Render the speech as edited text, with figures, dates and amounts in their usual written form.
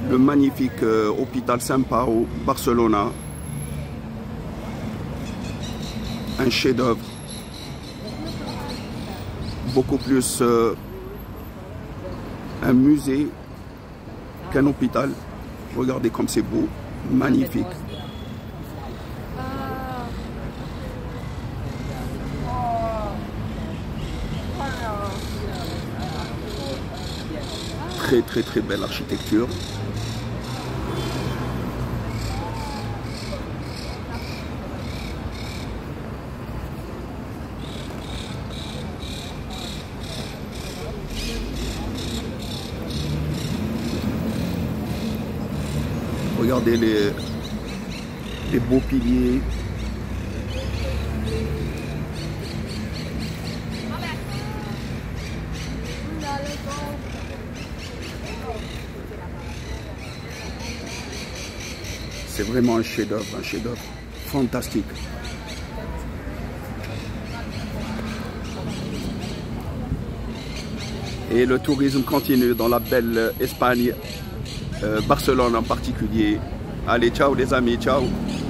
le magnifique hôpital Sant Pau, Barcelona. Un chef-d'œuvre, beaucoup plus un musée qu'un hôpital. Regardez comme c'est beau, magnifique. Très belle architecture. Regardez les beaux piliers. C'est vraiment un chef-d'œuvre fantastique. Et le tourisme continue dans la belle Espagne, Barcelone en particulier. Allez, ciao les amis, ciao.